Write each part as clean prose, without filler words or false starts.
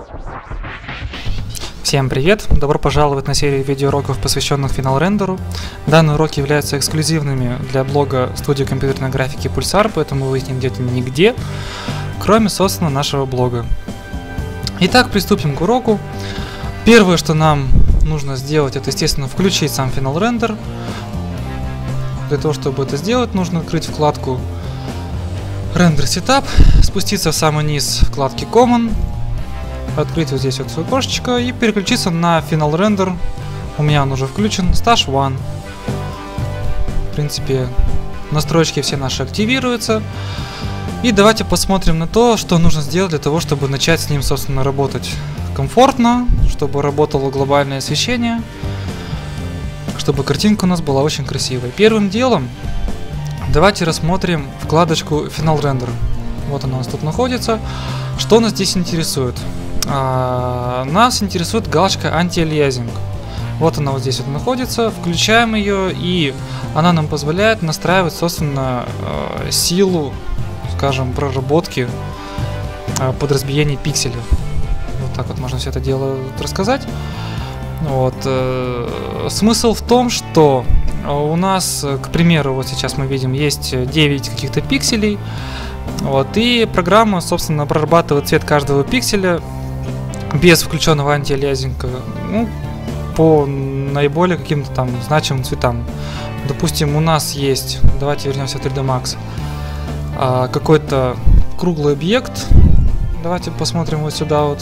Всем привет! Добро пожаловать на серию видеоуроков, посвященных Final Render. Данные уроки являются эксклюзивными для блога студии компьютерной графики Pulsar, поэтому вы их не найдете нигде, кроме, собственно, нашего блога. Итак, приступим к уроку. Первое, что нам нужно сделать, это, естественно, включить сам Final Render. Для того, чтобы это сделать, нужно открыть вкладку Render Setup, спуститься в самый низ вкладки Common, открыть вот здесь вот свое окошечко и переключиться на Final Render. У меня он уже включен, Stage 1. В принципе, настройки все наши активируются. И давайте посмотрим на то, что нужно сделать для того, чтобы начать с ним, собственно, работать комфортно, чтобы работало глобальное освещение, чтобы картинка у нас была очень красивой. Первым делом давайте рассмотрим вкладочку Final Render. Вот она у нас тут находится. Что нас здесь интересует? Нас интересует галочка Anti-Aliasing. Вот она вот здесь вот находится. Включаем ее, и она нам позволяет настраивать, собственно, силу, скажем, проработки подразбиений пикселей. Вот так вот можно все это дело рассказать. Вот. Смысл в том, что у нас, к примеру, вот сейчас мы видим, есть 9 каких-то пикселей. Вот, и программа, собственно, прорабатывает цвет каждого пикселя без включенного антиалиазинга, ну, по наиболее каким-то там значимым цветам. Допустим, у нас есть, давайте вернемся в 3D Max, какой-то круглый объект. Давайте посмотрим вот сюда вот.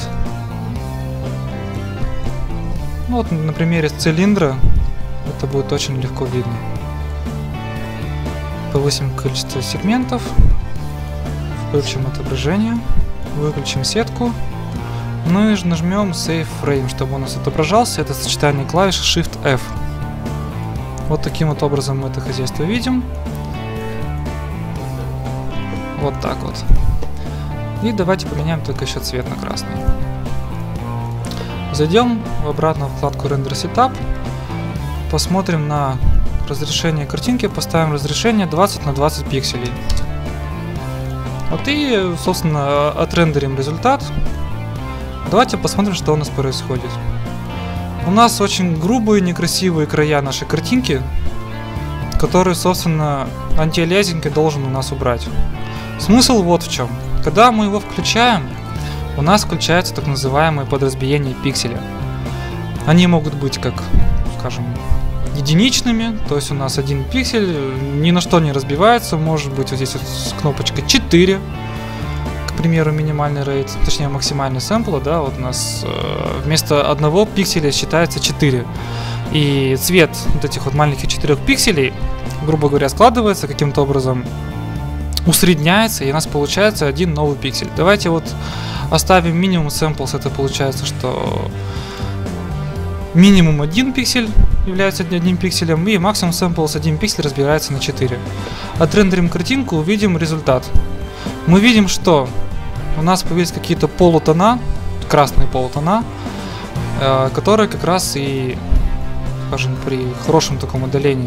Ну, вот на примере цилиндра это будет очень легко видно. Повысим количество сегментов, включим отображение, выключим сетку. Ну и нажмем Save Frame, чтобы у нас отображался. Это сочетание клавиш Shift-F. Вот таким вот образом мы это хозяйство видим. Вот так вот. И давайте поменяем только еще цвет на красный. Зайдем в обратную вкладку Render Setup. Посмотрим на разрешение картинки. Поставим разрешение 20 на 20 пикселей. Вот и, собственно, отрендерим результат. Давайте посмотрим, что у нас происходит. У нас очень грубые, некрасивые края нашей картинки, которые, собственно, антиалиасинг должен у нас убрать. Смысл вот в чем. Когда мы его включаем, у нас включаются так называемые подразбиения пикселя. Они могут быть как, скажем, единичными, то есть у нас один пиксель ни на что не разбивается, может быть вот здесь вот кнопочка 4, к примеру, минимальный рейд, точнее максимальный сэмпл, да, вот у нас вместо одного пикселя считается 4. И цвет вот этих вот маленьких 4 пикселей, грубо говоря, складывается каким-то образом, усредняется, и у нас получается один новый пиксель. Давайте вот оставим минимум samples, это получается, что минимум 1 пиксель является одним пикселем, и максимум samples 1 пиксель разбирается на 4. Отрендерим картинку, увидим результат. Мы видим, что у нас появились какие-то полутона, красные полутона, которые как раз и, скажем, при хорошем таком отдалении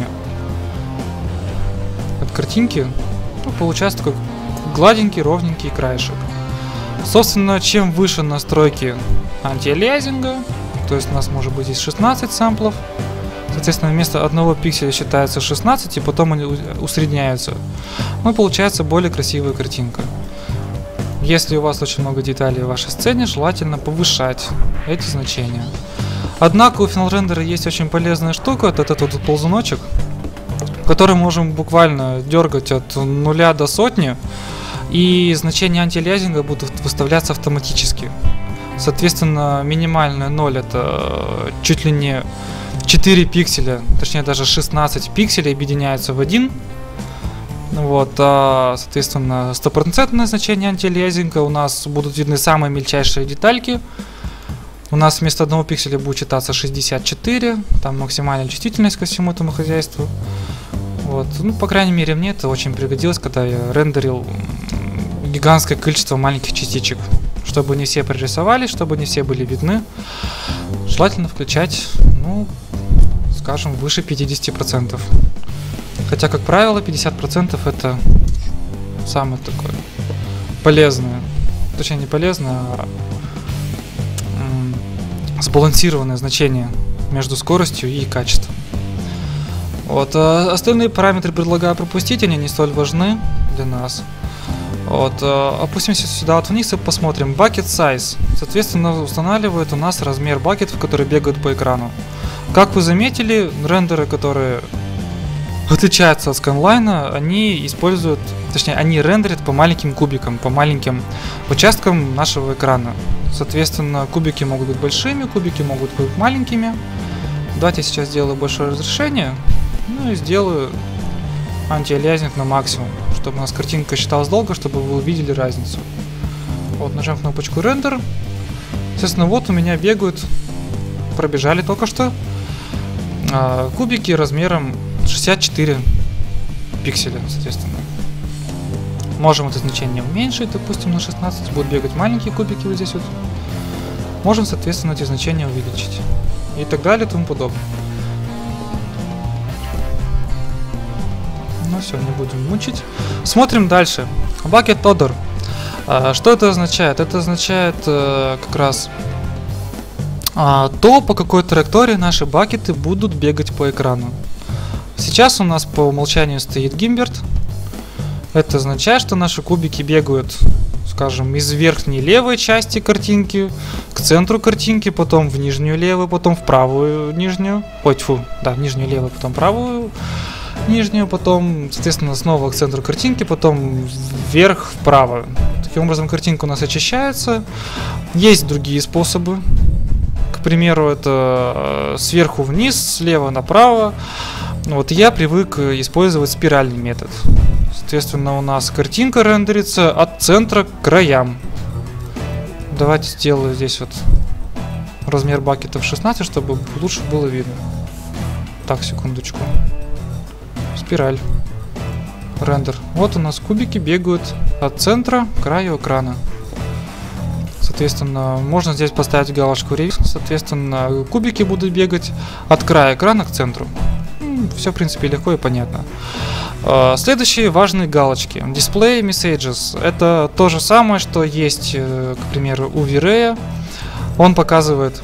от картинки, ну, получается такой гладенький, ровненький краешек. Собственно, чем выше настройки антиалиасинга, то есть у нас может быть здесь 16 сэмплов, соответственно, вместо одного пикселя считается 16, и потом они усредняются. Ну, получается более красивая картинка. Если у вас очень много деталей в вашей сцене, желательно повышать эти значения. Однако у Final Render есть очень полезная штука, это этот вот ползуночек, который можем буквально дергать от 0 до 100, и значения антиалиасинга будут выставляться автоматически. Соответственно, минимальная 0 это чуть ли не 4 пикселя, точнее даже 16 пикселей объединяются в один. Вот, соответственно, 100% значение антиалиасинга у нас будут видны самые мельчайшие детальки. У нас вместо одного пикселя будет читаться 64, там максимальная чувствительность ко всему этому хозяйству. Вот, ну, по крайней мере, мне это очень пригодилось, когда я рендерил гигантское количество маленьких частичек. Чтобы не все прорисовались, чтобы не все были видны, желательно включать, ну, скажем, выше 50%. Хотя, как правило, 50% это самое такое полезное. Точнее, не полезное, а сбалансированное значение между скоростью и качеством. Вот, остальные параметры предлагаю пропустить, они не столь важны для нас. Вот, опустимся сюда вот вниз и посмотрим. Bucket Size, соответственно, устанавливает у нас размер бакетов, которые бегают по экрану. Как вы заметили, рендеры, которые отличаются от сканлайна, они используют, точнее, они рендерят по маленьким кубикам, по маленьким участкам нашего экрана. Соответственно, кубики могут быть большими, кубики могут быть маленькими. Давайте я сейчас сделаю большое разрешение, ну и сделаю антиалиасинг на максимум, чтобы у нас картинка считалась долго, чтобы вы увидели разницу. Вот, нажмем кнопочку рендер. Естественно, вот у меня бегают, пробежали только что, кубики размером 64 пикселя, соответственно. Можем это значение уменьшить, допустим, на 16, будут бегать маленькие кубики вот здесь вот. Можем, соответственно, эти значения увеличить. И так далее, и тому подобное. Ну все, не будем мучить. Смотрим дальше. Bucket Order. Что это означает? Это означает как раз то, по какой траектории наши бакеты будут бегать по экрану. Сейчас у нас по умолчанию стоит Гимберт. Это означает, что наши кубики бегают, скажем, из верхней левой части картинки к центру картинки, потом в нижнюю левую, потом в правую нижнюю. Ой, тьфу, да, в нижнюю левую, потом правую нижнюю, потом, соответственно, снова к центру картинки, потом вверх, вправо. Таким образом, картинка у нас очищается. Есть другие способы. К примеру, это сверху вниз, слева направо. Вот я привык использовать спиральный метод. Соответственно, у нас картинка рендерится от центра к краям. Давайте сделаю здесь вот размер бакетов 16, чтобы лучше было видно. Так, секундочку. Спираль. Рендер. Вот у нас кубики бегают от центра к краю экрана. Соответственно, можно здесь поставить галочку рейс. Соответственно, кубики будут бегать от края экрана к центру. Все, в принципе, легко и понятно. Следующие важные галочки. Display Messages. Это то же самое, что есть, к примеру, у V-Ray. Он показывает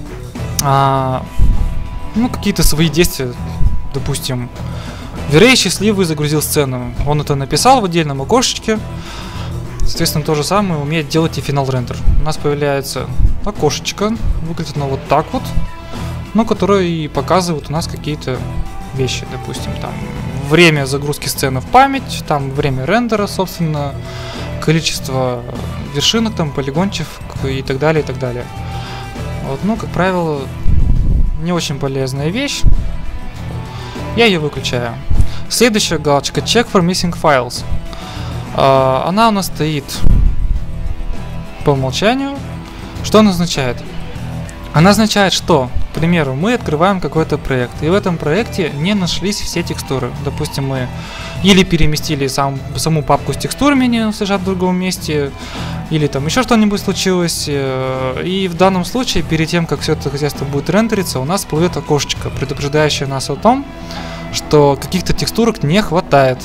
какие-то свои действия. Допустим, V-Ray счастливый загрузил сцену. Он это написал в отдельном окошечке. Соответственно, то же самое умеет делать и Final Render. У нас появляется окошечко. Выглядит оно вот так вот. Но которое и показывает у нас какие-то вещи. Допустим, там время загрузки сцены в память, там время рендера, собственно, количество вершинок, там полигончиков и так далее, и так далее. Вот, ну, как правило, не очень полезная вещь. Я ее выключаю. Следующая галочка Check for Missing Files. Она у нас стоит по умолчанию. Что она означает? Она означает, что, к примеру, мы открываем какой-то проект, и в этом проекте не нашлись все текстуры. Допустим, мы или переместили саму папку с текстурами, они лежат в другом месте, или там еще что-нибудь случилось. И в данном случае, перед тем, как все это хозяйство будет рендериться, у нас всплывет окошечко, предупреждающее нас о том, что каких-то текстурок не хватает.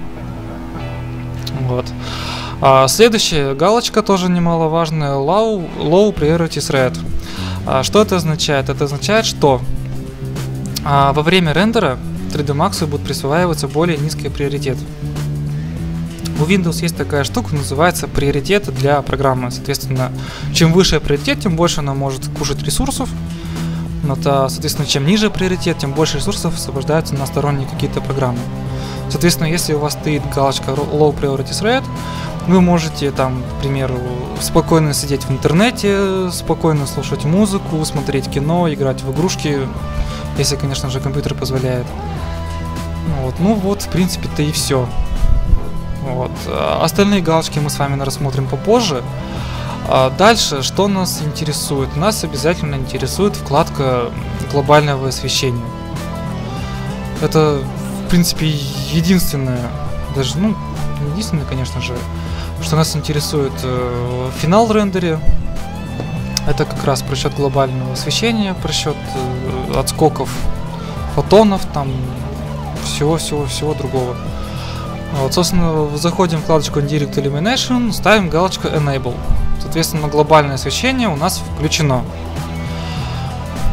Вот. Следующая галочка тоже немаловажная. Low Priority Thread. Что это означает? Это означает, что во время рендера 3D Max будет присваиваться более низкий приоритет. У Windows есть такая штука, называется приоритет для программы. Соответственно, чем выше приоритет, тем больше она может кушать ресурсов. Соответственно, чем ниже приоритет, тем больше ресурсов освобождается на сторонние какие-то программы. Соответственно, если у вас стоит галочка Low Priority Thread, вы можете там, к примеру, спокойно сидеть в интернете, спокойно слушать музыку, смотреть кино, играть в игрушки, если, конечно же, компьютер позволяет. Ну вот, в принципе-то и все. Вот. Остальные галочки мы с вами рассмотрим попозже. Дальше, что нас интересует? Нас обязательно интересует вкладка глобального освещения. Это, в принципе, единственное, даже, не единственное, конечно же, что нас интересует в финал рендере. Это как раз просчет глобального освещения, просчет отскоков фотонов, там всего другого. Вот, собственно, заходим в вкладочку Indirect Illumination, ставим галочку Enable. Соответственно, глобальное освещение у нас включено.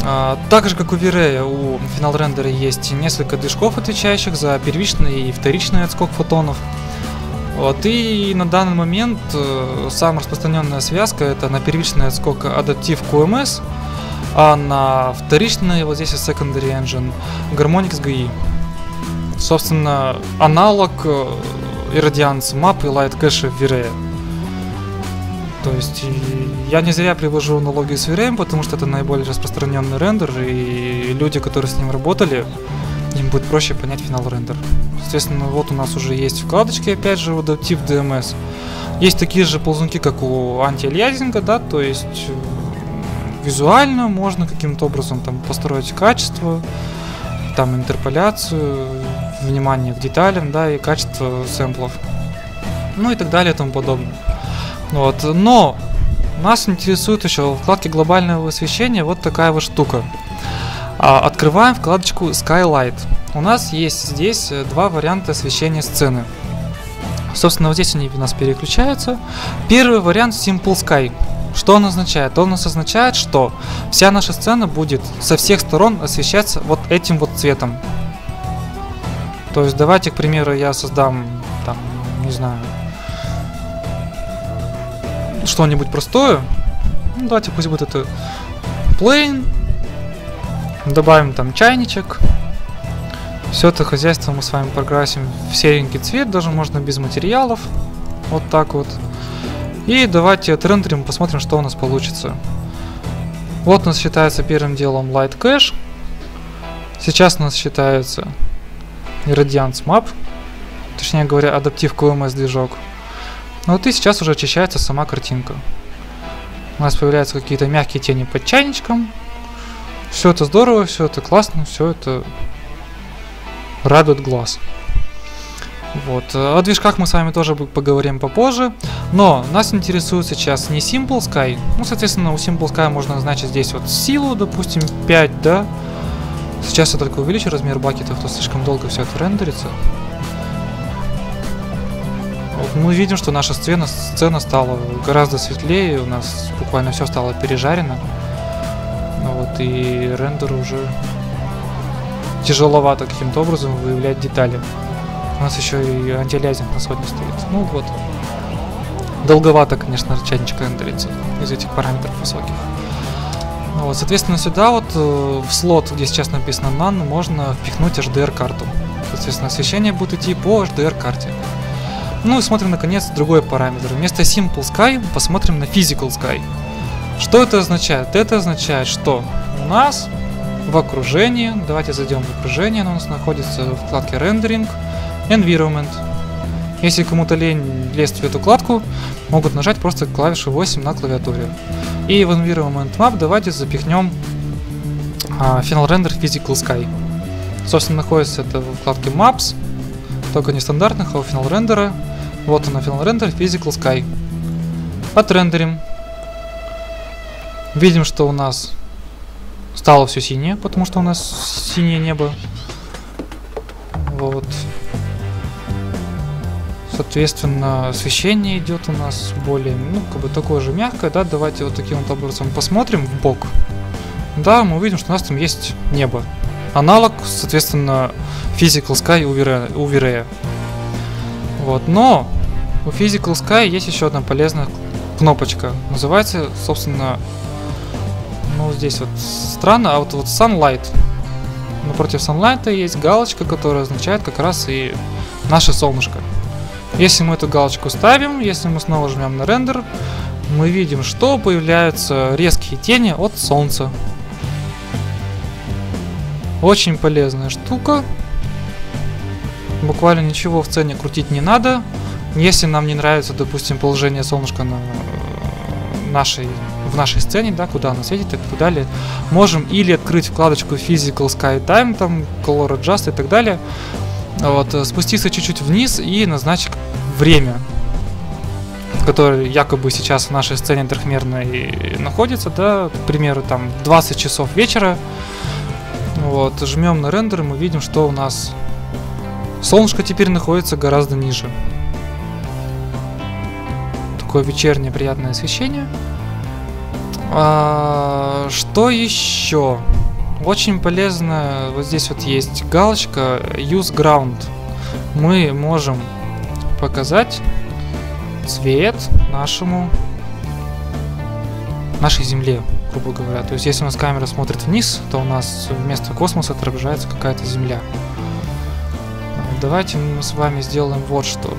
Так же, как у V-Ray, у Final Render есть несколько движков, отвечающих за первичный и вторичный отскок фотонов. Вот, и на данный момент самая распространенная связка — это на первичный отскок Adaptive QMS, а на вторичный, вот здесь и Secondary Engine, Harmonix GI. Собственно, аналог Irradiance Map и Light Cache в V-Ray. То есть я не зря привожу аналогию с V-Ray, потому что это наиболее распространенный рендер, и люди, которые с ним работали, им будет проще понять Final Render. Соответственно, вот у нас уже есть вкладочки, опять же, в Adaptive DMS. Есть такие же ползунки, как у антиалиасинга, да, то есть визуально можно каким-то образом там построить качество, там интерполяцию, внимание к деталям, да, и качество сэмплов, ну и так далее и тому подобное. Вот. Но нас интересует еще в вкладке глобального освещения вот такая вот штука. Открываем вкладочку Skylight. У нас есть здесь два варианта освещения сцены. Собственно, вот здесь они у нас переключаются. Первый вариант Simple Sky. Что он означает? Он нас означает, что вся наша сцена будет со всех сторон освещаться вот этим вот цветом. То есть давайте, к примеру, я создам, там, не знаю, что-нибудь простое. Ну, давайте пусть будет это plain. Добавим там чайничек. Все это хозяйство мы с вами прокрасим в серенький цвет, даже можно без материалов. Вот так вот. И давайте отрендерим, посмотрим, что у нас получится. Вот у нас считается первым делом Light Cache. Сейчас у нас считается Irradiance Map. Точнее говоря, Adaptive QMS движок. Ну вот и сейчас уже очищается сама картинка. У нас появляются какие-то мягкие тени под чайничком. Все это здорово, все это классно, все это радует глаз. Вот. О движках мы с вами тоже поговорим попозже. Но нас интересует сейчас не Simple Sky. Ну, соответственно, у Simple Sky можно назначить здесь вот силу, допустим, 5, да. Сейчас я только увеличу размер бакетов, то слишком долго все это рендерится. Вот мы видим, что наша сцена стала гораздо светлее, у нас буквально все стало пережарено. Вот, и рендер уже тяжеловато каким-то образом выявлять детали. У нас еще и антиалиасинг на сотне стоит. Ну вот. Долговато, конечно, чайничек рендерится из этих параметров высоких. Ну, вот, соответственно, сюда вот в слот, где сейчас написано None, можно впихнуть HDR-карту. Соответственно, освещение будет идти по HDR-карте. Ну и смотрим, наконец, другой параметр. Вместо Simple Sky посмотрим на Physical Sky. Что это означает? Это означает, что у нас в окружении, давайте зайдем в окружение, оно у нас находится в вкладке Rendering, Environment. Если кому-то лень лезть в эту вкладку, могут нажать просто клавишу 8 на клавиатуре. И в Environment Map давайте запихнем Final Render Physical Sky. Собственно, находится это в вкладке Maps, только не стандартных, а у Final Render. Вот она, Final Render Physical Sky. Отрендерим. Видим, что у нас стало все синее, потому что у нас синее небо. Вот. Соответственно, освещение идет у нас более, ну, как бы такое же мягкое, да. Давайте вот таким вот образом посмотрим в бок. Да, мы увидим, что у нас там есть небо. Аналог, соответственно, Physical Sky у V-Ray. Вот, но у Physical Sky есть еще одна полезная кнопочка. Называется, собственно, ну, здесь вот странно, а вот Sunlight. Напротив Sunlight есть галочка, которая означает как раз и наше солнышко. Если мы эту галочку ставим, если мы снова жмем на рендер, мы видим, что появляются резкие тени от солнца. Очень полезная штука. Буквально ничего в сцене крутить не надо. Если нам не нравится, допустим, положение солнышка в нашей сцене, да, куда оно светит и так далее, можем или открыть вкладочку Physical Sky Time, там Color Adjust и так далее. Вот, спуститься чуть-чуть вниз и назначить время, которое якобы сейчас в нашей сцене трехмерной находится, да, к примеру, там 20 часов вечера. Вот, жмем на рендер, и мы видим, что у нас солнышко теперь находится гораздо ниже. Такое вечернее приятное освещение. Что еще? Очень полезно, вот здесь вот есть галочка Use Ground. Мы можем показать цвет нашей Земле, грубо говоря. То есть, если у нас камера смотрит вниз, то у нас вместо космоса отображается какая-то Земля. Давайте мы с вами сделаем вот что.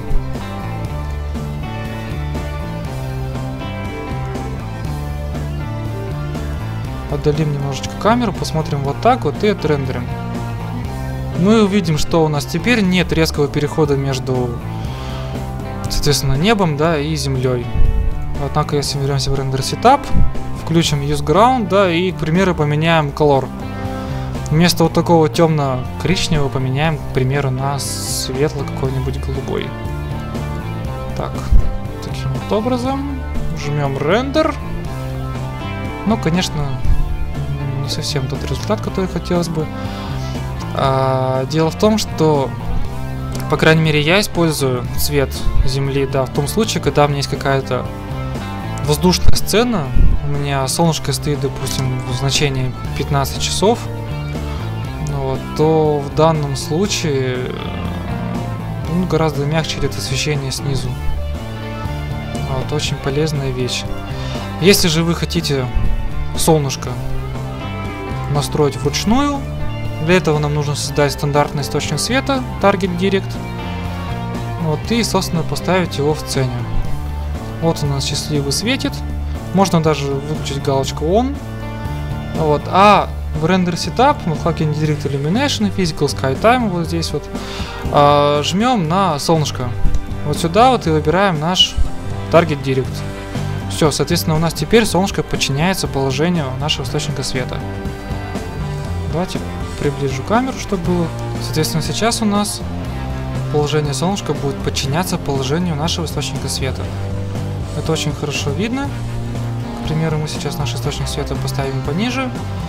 Отдалим немножечко камеру, посмотрим вот так вот и отрендерим. Мы увидим, что у нас теперь нет резкого перехода между, соответственно, небом, да, и землей. Однако, если вернемся в Render Setup, включим Use Ground, да, и, к примеру, поменяем Color. Вместо вот такого темно-коричневого поменяем, к примеру, на светло какой-нибудь голубой. Так, таким вот образом. Жмем Render. Ну, конечно, не совсем тот результат, который хотелось бы. Дело в том, что, по крайней мере, я использую цвет Земли, да, в том случае, когда у меня есть какая-то воздушная сцена, у меня солнышко стоит, допустим, в значении 15 часов, вот, то в данном случае гораздо мягче идет освещение снизу. Вот, очень полезная вещь. Если же вы хотите солнышко настроить вручную, для этого нам нужно создать стандартный источник света Target Direct, вот, и, собственно, поставить его в сцене. Вот у нас счастливый светит. Можно даже выключить галочку On. Вот. А в Render Setup, в вкладке Direct Illumination, Physical Sky Time, вот здесь вот, жмем на солнышко. Вот сюда вот и выбираем наш Target Direct. Все, соответственно, у нас теперь солнышко подчиняется положению нашего источника света. Давайте приближу камеру, чтобы было. Соответственно, сейчас у нас положение солнышка будет подчиняться положению нашего источника света. Это очень хорошо видно. К примеру, мы сейчас наш источник света поставим пониже,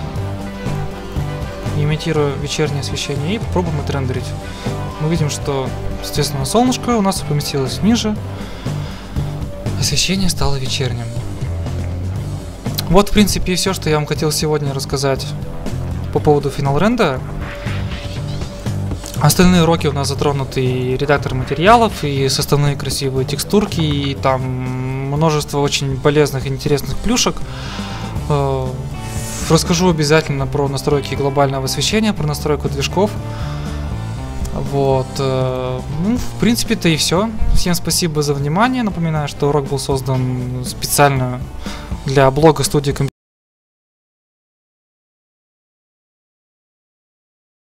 имитируя вечернее освещение, и попробуем отрендерить. Мы видим, что, естественно, солнышко у нас поместилось ниже, освещение стало вечерним. Вот, в принципе, и все, что я вам хотел сегодня рассказать по поводу Final Render. Остальные уроки у нас затронуты и редактор материалов, и составные красивые текстурки, и там множество очень полезных и интересных плюшек. Расскажу обязательно про настройки глобального освещения, про настройку движков. Вот. Ну, в принципе-то и все. Всем спасибо за внимание. Напоминаю, что урок был создан специально для блога студии